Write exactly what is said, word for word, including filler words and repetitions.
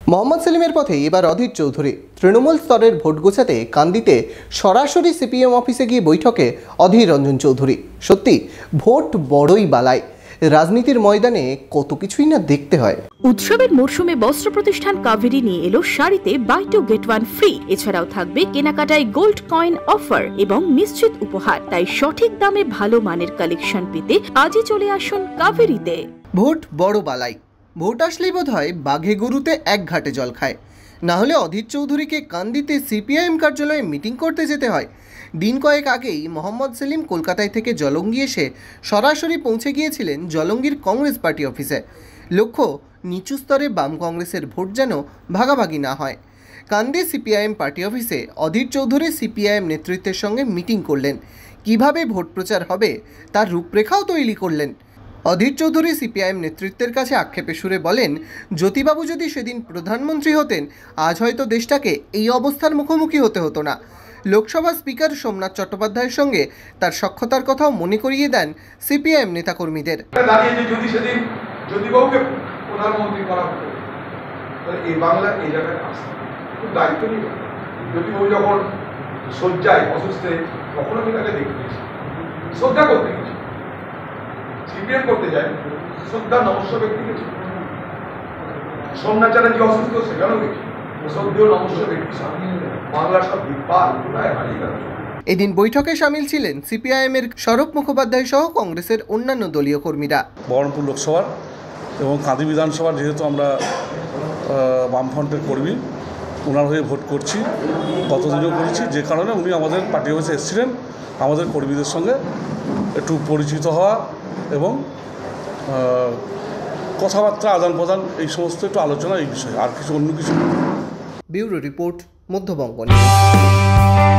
মোহাম্মদ সেলিমের পথে এবার অধীর চৌধুরী। তৃণমূল স্তরের ভোট গোছাতে কান্দিতে সরাসরি সিপিএম অফিসে গিয়ে বৈঠকে অধীর রঞ্জন চৌধুরী। সত্যি ভোট বড়ই বালাই, রাজনীতির ময়দানে কত কিছুই না দেখতে হয়। উৎসবের মরশুমে বস্ত্র প্রতিষ্ঠান কাভেরি নিয়ে এলো শাড়িতে buy two get one free. এছাড়াও থাকবে কেনাকাটায় গোল্ড কয়েন অফার এবং নিশ্চিত উপহার। তাই সঠিক দামে ভালো মানের কালেকশন পেতে আজই চলে আসুন কাভেরিতে। ভোট বড় বালাই, ভোট আসলেই বোধ হয় বাঘে গরুতে এক ঘাটে জল খায়। না হলে অধীর চৌধুরীকে কান্দিতে সিপিআইএম কার্যালয়ে মিটিং করতে যেতে হয়। দিন কয়েক আগেই মোহাম্মদ সেলিম কলকাতায় থেকে জলঙ্গি এসে সরাসরি পৌঁছে গিয়েছিলেন জলঙ্গির কংগ্রেস পার্টি অফিসে। লক্ষ্য, নিচু স্তরে বাম কংগ্রেসের ভোট যেন ভাগাভাগি না হয়। কান্দি সিপিআইএম পার্টি অফিসে অধীর চৌধুরী সিপিআইএম নেতৃত্বের সঙ্গে মিটিং করলেন। কিভাবে ভোট প্রচার হবে তার রূপরেখাও তৈরি করলেন। অধীর চৌধুরী সিপিআইএম নেতৃত্বের কাছে আক্ষেপে সুরে বলেন, জ্যোতিবাবু যদি সেদিন প্রধানমন্ত্রী হতেন আজ হয়তো দেশটাকে এই অবস্থার মুখোমুখি হতে হতো না। লোকসভা স্পিকার সোমনাথ চট্টোপাধ্যায়ের সঙ্গে তার সখ্যতার কথাও মনে করিয়ে দেন সিপিআইএম নেতাকর্মীদের। যদি সেদিন জ্যোতিবাবুকে প্রধানমন্ত্রী করা হতো তাহলে এই বাংলা এই জায়গায় আসতো, খুব দায়িত্ব নিল। জ্যোতিবাবু যখন শয্যায় অসুস্থে তখন আমি তাকে দেখতে গেছি, শ্রদ্ধা করতে গেছি, সিপিএম করতে যায়, শ্রদ্ধা নমস্য ব্যক্তি গেছি। সোমনাথ চ্যাটার্জি অসুস্থ সেখানেও গেছি, শ্রদ্ধেয় নমস্য ব্যক্তি বাংলা সব বিপাল প্রায় হারিয়ে গেল। এদিন বৈঠকে সামিল ছিলেন সিপিআইএমের স্বরূপ মুখোপাধ্যায় সহ কংগ্রেসের অন্যান্য দলীয় কর্মীরা। বহরমপুর লোকসভার এবং কাঁদি বিধানসভার যেহেতু আমরা বামফ্রন্টের কর্মী, ওনার হয়ে ভোট করছি, গতদিনও করেছি, যে কারণে উনি আমাদের পার্টি অফিসে এসেছিলেন আমাদের কর্মীদের সঙ্গে একটু পরিচিত হওয়া এবং কথাবার্তা আদান প্রদান, এই সমস্ত একটু আলোচনা, এই বিষয়ে আর কিছু অন্য কিছু। Bureau report, Madhyabanga news.